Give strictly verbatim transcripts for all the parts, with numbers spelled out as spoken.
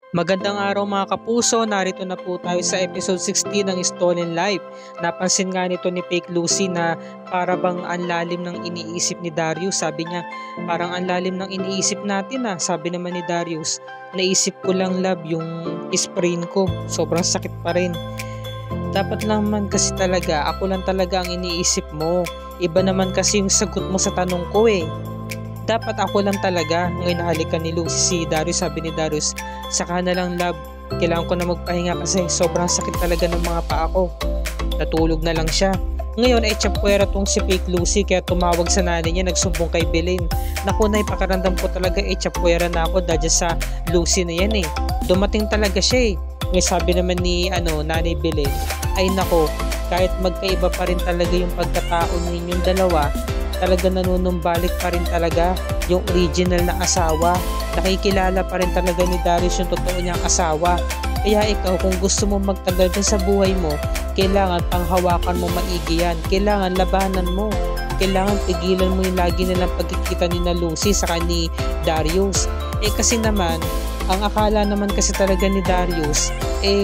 Magandang araw mga kapuso, narito na po tayo sa episode sixteen ng Stolen Life. Napansin nga nito ni Fake Lucy na para bang ang lalim ng iniisip ni Darius. Sabi niya, parang ang lalim ng iniisip natin ah. Sabi naman ni Darius, naisip ko lang love yung sprain ko, sobrang sakit pa rin. Dapat naman kasi talaga, ako lang talaga ang iniisip mo. Iba naman kasi yung sagot mo sa tanong ko eh. Dapat ako lang talaga. Ngayon nahalikan ni Lucy si Darius. Sabi ni Darius, saka na lang love, kailangan ko na magpahinga kasi sobrang sakit talaga ng mga paa ko. Natulog na lang siya. Ngayon ay tsapuera tong si Fake Lucy kaya tumawag sa nanay niya, nagsumbong kay Belen. Naku na ipakaramdam ko talaga ay tsapuera na ako dahil sa Lucy na yan eh. Dumating talaga siya eh. Ngayon sabi naman ni ano, nanay Belen, ay nako, kahit magkaiba pa rin talaga yung pagkatao ninyong dalawa, talaga nanunumbalik pa rin talaga yung original na asawa. Nakikilala pa rin talaga ni Darius yung totoo niyang asawa. Kaya ikaw, kung gusto mo magtagal din sa buhay mo, kailangan panghawakan mo maigi yan. Kailangan labanan mo. Kailangan pigilan mo yung lagi nilang pagkikita ni na Lucy saka ni Darius. Eh kasi naman, ang akala naman kasi talaga ni Darius, eh,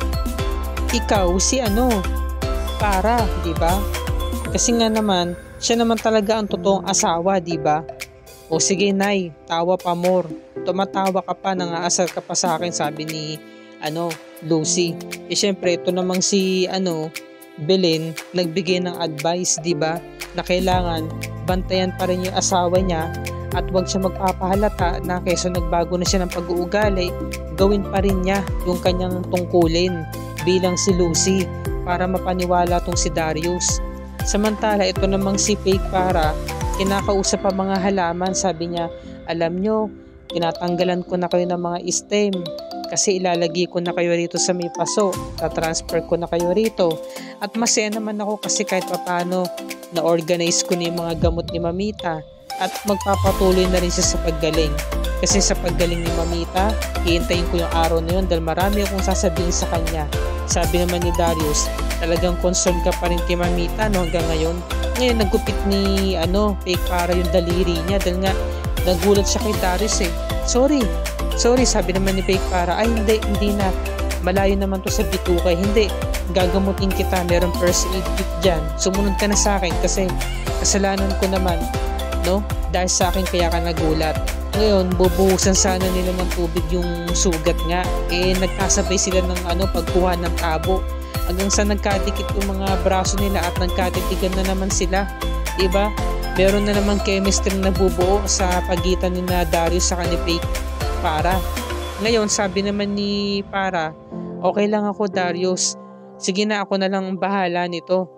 ikaw si ano, para, di ba? Kasi nga naman, siya naman talaga ang totoong asawa, di ba? O sige nay, tawa pa more. Tumatawa ka pa, nangaasar ka pa sa akin, sabi ni ano, Lucy. Eh syempre, ito namang si ano, Belen, nagbigay ng advice, di ba? Na kailangan bantayan pa rin yung asawa niya at wag siya magpapahalata na kaysa nagbago na siya ng pag-uugali, gawin pa rin niya yung kanyang tungkulin bilang si Lucy para mapaniwala tong si Darius. Samantala, ito namang si Fake para kinakausap ang mga halaman. Sabi niya, alam nyo, tinatanggalan ko na kayo ng mga stem kasi ilalagay ko na kayo rito sa may paso. Ta-transfer ko na kayo rito. At masaya naman ako kasi kahit papano na-organize ko na yung mga gamot ni Mamita at magpapatuloy na rin siya sa paggaling. Kasi sa paggaling ni Mamita, hihintayin ko yung araw na yun dahil marami akong sasabihin sa kanya. Sabi naman ni Darius, talagang concern ka pa rin kay Mamita no, hanggang ngayon. Ngayon nagupit ni ano, Fake para yung daliri niya dahil nga nagulat siya kay Darius eh. Sorry, sorry sabi naman ni Fake para, ay hindi, hindi na, malayo naman to sa bitukay, hindi, gagamutin kita, meron first aid kit dyan, sumunod ka na sa akin kasi kasalanan ko naman, no, dahil sa akin kaya ka nagulat. Ngayon, bubuhusan sana nila ng tubig yung sugat nga. Eh, nagkasabay sila ng ano, pagkuha ng tabo. Hanggang sa nagkadikit yung mga braso nila at nagkatitigan na naman sila. Diba? Meron na naman chemistry na bubuo sa pagitan ni na Darius sa ni Fake para. Ngayon, sabi naman ni para, okay lang ako Darius. Sige na, ako na lang bahala nito.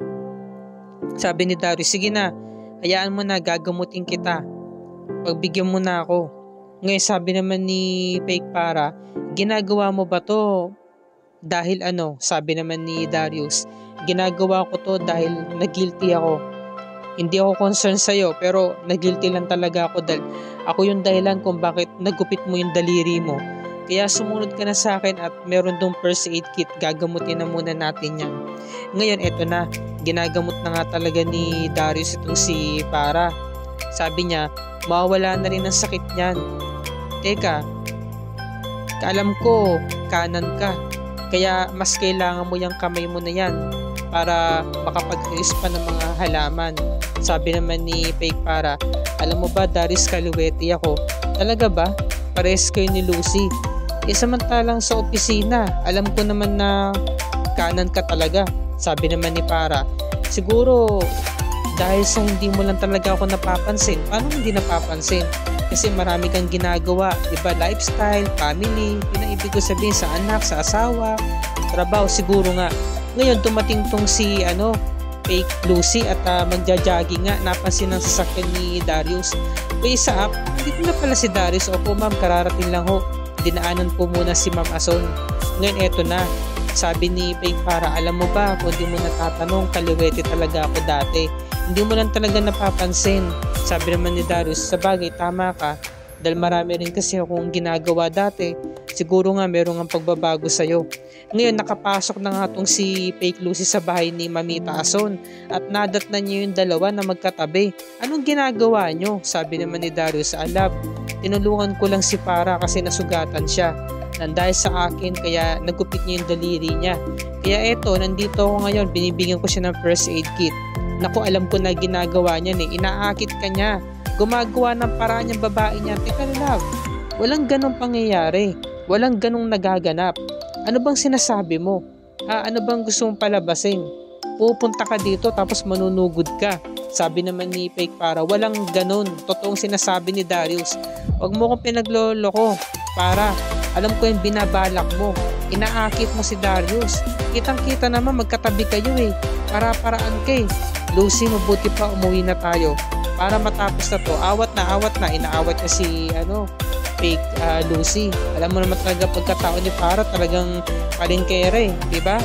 Sabi ni Darius, sige na, hayaan mo na, gagamutin kita. Pagbigyan mo na ako. Ngayon sabi naman ni Fake para, ginagawa mo ba to dahil ano? Sabi naman ni Darius, ginagawa ko to dahil nag-guilty ako. Hindi ako concerned sa'yo pero nag-guilty lang talaga ako dahil ako yung dahilan kung bakit nagupit mo yung daliri mo. Kaya sumunod ka na sa akin at meron dong first aid kit, gagamutin na muna natin yan. Ngayon eto na, ginagamot na nga talaga ni Darius itong si para. Sabi niya, mawawala na rin ang sakit niyan. Teka, alam ko, kanan ka. Kaya mas kailangan mo yung kamay mo na yan para makapag-ayos pa ng mga halaman. Sabi naman ni Fake para, alam mo ba Darius, kaliwete ako. Talaga ba? Pares kayo ni Lucy. E samantalang sa opisina, alam ko naman na kanan ka talaga. Sabi naman ni para, siguro dahil sa hindi mo lang talaga ako napapansin. Paano hindi napapansin? Kasi marami kang ginagawa, diba? Lifestyle, family, yun ang ibig ko sabihin sa anak, sa asawa, trabaho, siguro nga. Ngayon, dumating tong si, ano, Fake Lucy at uh, magja-jogging nga, napansin ng sasakyan ni Darius. Kaya sa app, hindi ko na pala si Darius. Opo ma'am, kararating lang ho. Dinaanan po muna si Ma'am Ason. Ngayon, eto na. Sabi ni Fake para, alam mo ba, kung di mo natatanong, kaliwete talaga ako dati. Hindi mo lang talaga napapansin. Sabi naman ni Darius, sa bagay, tama ka. Dahil marami rin kasi akong ginagawa dati. Siguro nga meron ng pagbabago sa'yo. Ngayon, nakapasok na nga itong si Fake Lucy sa bahay ni Mamita Ason. At nadat na niyo yung dalawa na magkatabi. Anong ginagawa nyo? Sabi naman ni Darius, alab, tinulungan ko lang si Para kasi nasugatan siya. Nang dahil sa akin, kaya nagupit niya yung daliri niya. Kaya eto, nandito ako ngayon, binibigyan ko siya ng first aid kit. Naku, alam ko na ginagawa niya eh. Inaakit ka niya. Gumagawa ng paraan yung babae niya. Teka love, walang ganong pangyayari. Walang ganong nagaganap. Ano bang sinasabi mo? Ah, ano bang gusto mong palabasin? Pupunta ka dito tapos manunugod ka. Sabi naman ni Fake Para, walang ganun. Totoong sinasabi ni Darius. Huwag mo kong pinagloloko. Para, alam ko yung binabalak mo. Inaakit mo si Darius. Kitang-kita naman magkatabi kayo eh. Para-paraan ka eh. Lucy, mabuti pa umuwi na tayo. Para matapos na to. Awat na, awat na. Inaawat niya si, ano, Fake uh, Lucy. Alam mo naman talaga pagkatao ni Para talagang palingkere, di ba?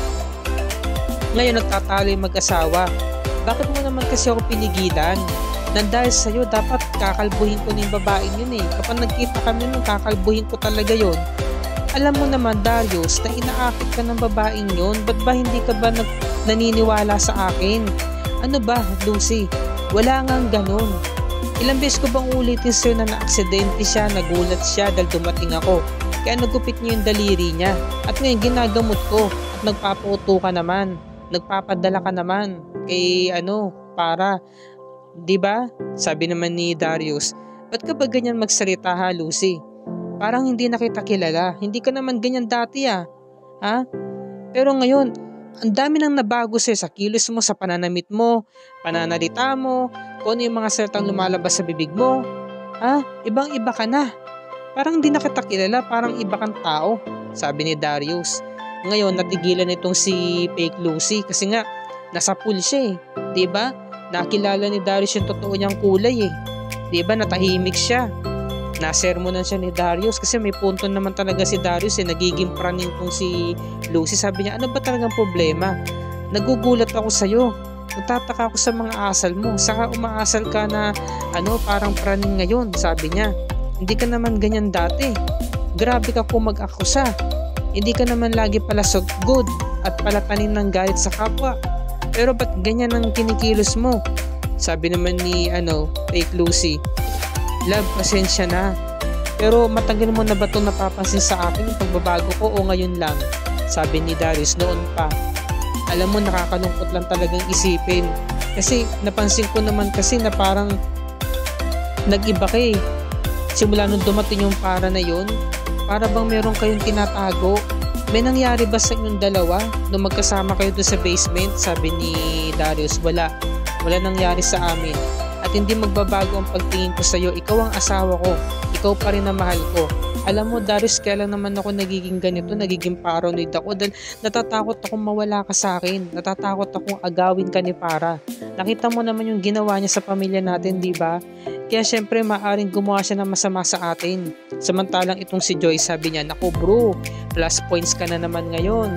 Ngayon nagtatalo yung mag-asawa. Bakit mo naman kasi ako pinigilan? Nang dahil sa'yo, dapat kakalbuhin ko na yung babaeng yun eh. Kapag nagkita kami nun, kakalbuhin ko talaga yun. Alam mo naman, Darius, na inaakit ka ng babaeng yun. Ba't ba hindi ka ba nag- naniniwala sa akin? Ano ba, Lucy? Wala ngang ganun. Ilang beses ko bang ulitin sa'yo na na-aksidente siya, nagulat siya dahil dumating ako. Kaya nagupit niya yung daliri niya. At ngayon ginagamot ko at nagpapauto ka naman. Nagpapadala ka naman kay ano, Para. 'Di ba? Sabi naman ni Darius, ba't ka ba ganyan magsalita ha, Lucy? Parang hindi na kita kilala. Hindi ka naman ganyan dati ah. Ha? Pero ngayon, ang dami nang nabago sa'yo sa kilos mo, sa pananamit mo, pananalita mo, kung ano yung mga salitang lumalabas sa bibig mo. Ha? Ibang iba ka na. Parang hindi na kita kilala, parang iba kang tao, sabi ni Darius. Ngayon, natigilan itong si Fake Lucy kasi nga, nasa pool siya eh. Diba? Nakilala ni Darius yung totoo niyang kulay eh. Diba? Natahimik siya. Nasermonan siya ni Darius kasi may punto naman talaga si Darius eh. Nagiging praning tong si Lucy. Sabi niya, ano ba talagang problema? Nagugulat ako sa'yo. Nagtataka ako sa mga asal mo. Saka umaasal ka na ano, parang praning ngayon, sabi niya. Hindi ka naman ganyan dati. Grabe ka po mag-akusa. Hindi ka naman lagi pala so good at palatanin ng galit sa kapwa. Pero ba't ganyan ang kinikilos mo? Sabi naman ni ano, Fake Lucy, love, pasensya na. Pero matagal mo na ba itong napapansin sa akin yung pagbabago ko o ngayon lang? Sabi ni Darius, noon pa. Alam mo, nakakalungkot lang talagang isipin. Kasi napansin ko naman kasi na parang nag-iba ka eh. Simula nung dumating yung Para na yun, para bang meron kayong tinatago? May nangyari ba sa inyong dalawa nung magkasama kayo doon sa basement? Sabi ni Darius, wala. Wala nangyari sa amin. At hindi magbabago ang pagtingin ko sa iyo. Ikaw ang asawa ko. Ikaw pa rin ang mahal ko. Alam mo, Darius, kailan naman ako nagiging ganito, nagiging paranoid ako dahil natatakot akong mawala ka sa akin. Natatakot akong agawin ka ni Para. Nakita mo naman yung ginawa niya sa pamilya natin, di ba? Kaya syempre maaring gumawa siya ng masama sa atin. Samantalang itong si Joyce, sabi niya, naku bro, plus points ka na naman ngayon.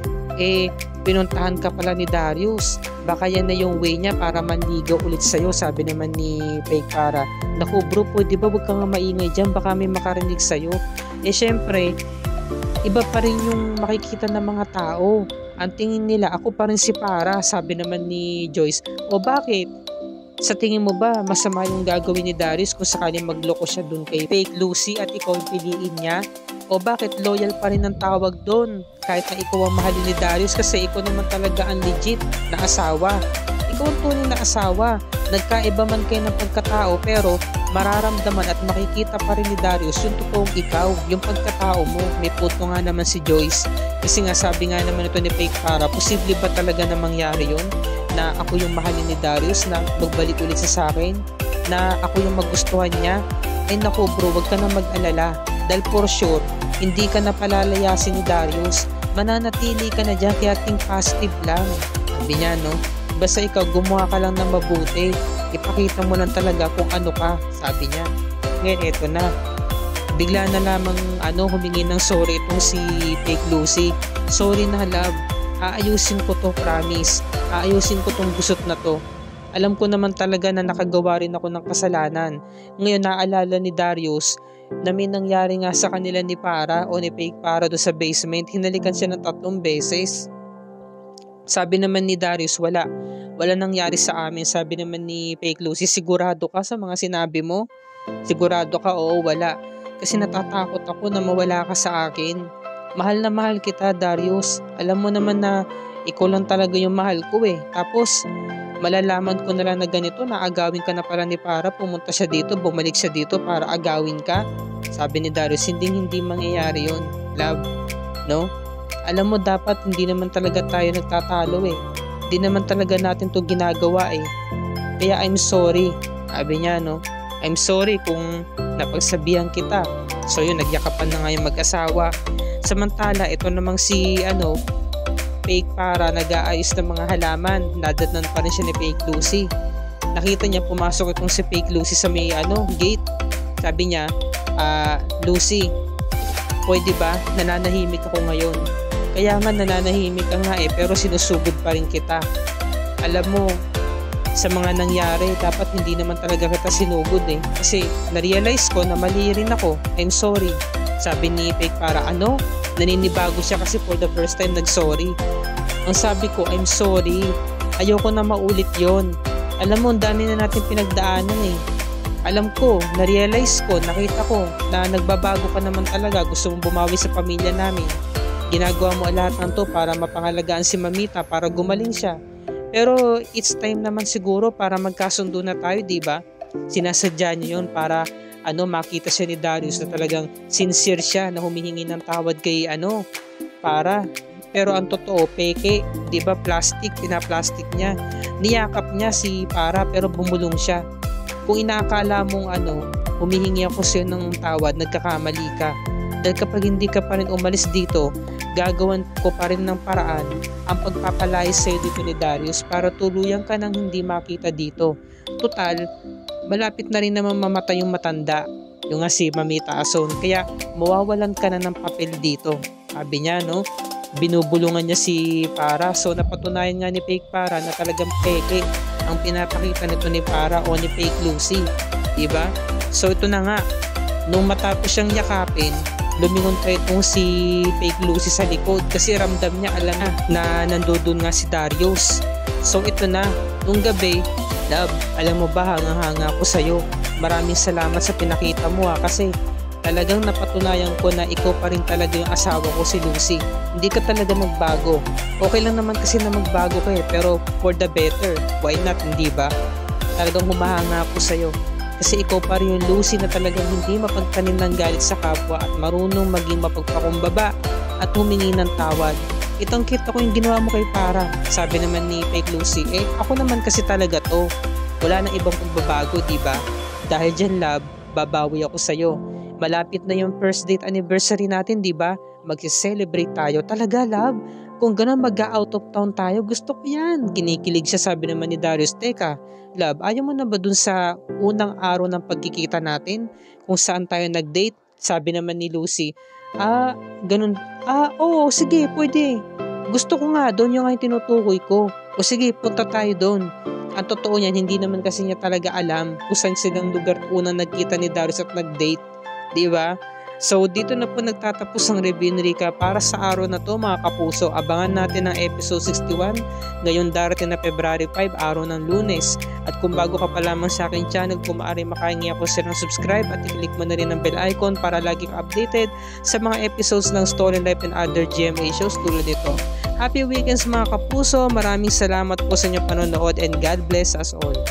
Eh, pinuntahan ka pala ni Darius. Baka yan na yung way niya para manligaw ulit sa'yo, sabi naman ni Fake Para. Naku bro, pwede ba wag ka nga maingay dyan, baka may makarinig sa'yo. Eh syempre, iba pa rin yung makikita ng mga tao. Ang tingin nila, ako pa rin si Para, sabi naman ni Joyce. O bakit? Sa tingin mo ba, masama yung gagawin ni Darius kung sakaling magloko siya dun kay Fake Lucy at ikaw ang piliin niya? O bakit loyal pa rin ang tawag dun kahit na ikaw ang mahalin ni Darius kasi ikaw naman talaga ang legit na asawa? Ikaw ang tunay na asawa. Nagkaiba man kayo ng pagkatao pero mararamdaman at makikita pa rin ni Darius yung totoong ikaw, yung pagkatao mo. May puto nga naman si Joyce kasi nga sabi nga naman ito ni Fake Para, posible ba talaga na mangyari yun? Na ako yung mahalin ni Darius na magbalik ulit sa akin, na ako yung magustuhan niya? Ay naku bro, wag ka na mag-alala dahil for sure, hindi ka na palalayasin ni Darius. Mananatili ka na dyan kaya think positive lang. Sabi niya no, basta ikaw gumawa ka lang ng mabuti, ipakita mo lang talaga kung ano ka, sabi niya. Ngayon eto na, bigla na lamang ano, humingi ng sorry itong si Fake Lucy. Sorry na love, aayusin ko to, promise. Aayusin ko tong gusot na to. Alam ko naman talaga na nakagawa rin ako ng kasalanan. Ngayon naalala ni Darius na may nangyari nga sa kanila ni Para o ni Fake Para do sa basement. Hinalikan siya ng tatlong beses. Sabi naman ni Darius, wala. Wala nangyari sa amin. Sabi naman ni Fake Lucy, sigurado ka sa mga sinabi mo? Sigurado ka? Oo, wala. kasi natatakot ako na mawala ka sa akin. Mahal na mahal kita, Darius. Alam mo naman na ikaw lang talaga yung mahal ko eh. Tapos malalaman ko na lang na ganito na agawin ka na pala ni Para, pumunta siya dito, bumalik siya dito para agawin ka. Sabi ni Darius, hindi hindi mangyayari yun, love. No? Alam mo, dapat hindi naman talaga tayo nagtatalo eh. Hindi naman talaga natin to ginagawa eh. Kaya I'm sorry. Sabi niya, no? I'm sorry kung napagsabihan kita. So yun, nagyakapan na nga yung mag-asawa. Samantala, ito namang si, ano, Fake Para, nag-aayos ng mga halaman. Nadatnan pa rin siya ni Fake Lucy. Nakita niya pumasok itong si Fake Lucy sa may, ano, gate. Sabi niya, ah, Lucy, pwede ba? Nananahimik ako ngayon. Kaya nga nananahimik ka nga eh, pero sinusugod pa rin kita. Alam mo, sa mga nangyari, dapat hindi naman talaga kita sinugod eh. Kasi na-realize ko na mali rin ako. I'm sorry. Sabi ni Fake Para, ano? Naninibago siya kasi for the first time nag-sorry. Ang sabi ko, I'm sorry. Ayoko na maulit yon. Alam mo, ang dami na natin pinagdaanan eh. Alam ko, na-realize ko, nakita ko na nagbabago ka naman talaga. Gusto mong bumawi sa pamilya namin. Ginagawa mo lahat ng to para mapangalagaan si Mamita, para gumaling siya. Pero it's time naman siguro para magkasundo na tayo, di ba? Sinasadya niyo yun para ano, makita siya ni Darius na talagang sincere siya na humihingi ng tawad kay ano, Para. Pero ang totoo, peke, di ba, plastic, pinaplastic niya. Niyakap niya si Para pero bumulong siya. Kung inaakala mong ano, humihingi ako sa'yo ng tawad, nagkakamali ka. Dahil kapag hindi ka pa rin umalis dito, gagawan ko pa rin ng paraan ang pagpapalayas sa'yo dito ni Darius para tuluyan ka nang hindi makita dito. Total, malapit na rin naman mamatay yung matanda, yung nga si Mamita Ason. Kaya mawawalan ka na ng papel dito. Sabi niya, no? Binubulungan niya si Para. So napatunayan nga ni Fake Para na talagang peke ang pinapakita nito ni Para o ni Fake Lucy. Diba? So ito na nga, nung matapos siyang yakapin, lumingon pa itong si Fake Lucy sa likod kasi ramdam niya, alam na, na nandoon nga si Darius. So ito na, nung gabi, love, alam mo ba, hanga-hanga ako sa'yo. Maraming salamat sa pinakita mo ha, kasi talagang napatunayan ko na ikaw pa rin talaga yung asawa ko, si Lucy. Hindi ka talaga nagbago. Okay lang naman kasi na magbago ka eh, pero for the better. Why not, hindi ba? Talagang humahanga ako sa'yo. Kasi ikaw pa rin yung Lucy na talagang hindi mapagtanim ng galit sa kapwa at marunong maging mapagpakumbaba at humingi ng tawad. Itong kita ko yung ginawa mo kay Para. Sabi naman ni Fake Lucy, eh ako naman kasi talaga to. Wala nang ibang pagbabago, diba? Dahil dyan, love, babawi ako sa'yo. Malapit na yung first date anniversary natin, diba? Mag-celebrate tayo. Talaga, love? Kung gano'n mag-out of town tayo, gusto ko yan. Kinikilig siya, sabi naman ni Darius. Teka, love, ayaw mo na ba dun sa unang araw ng pagkikita natin? Kung saan tayo nag-date? Sabi naman ni Lucy, ah, ganun. Ah, oo, sige, pwede. Gusto ko nga, doon yung nga yung tinutukoy ko. O sige, punta tayo doon. Ang totoo niyan, hindi naman kasi niya talaga alam kung saan silang lugar unang nagkita ni Darius at nag-date. Diba? So, dito na po nagtatapos ang review ni Rica para sa araw na to, mga kapuso. Abangan natin ang episode sixty-one ngayon darating na February five, araw ng Lunes. At kung bago ka pa lamang sa aking channel, kung maaari makahingi ako sa ng subscribe at i-click mo na rin ang bell icon para laging updated sa mga episodes ng Stolen Life and other G M A shows tulad nito. Happy weekends mga kapuso. Maraming salamat po sa inyong panonood and God bless us all.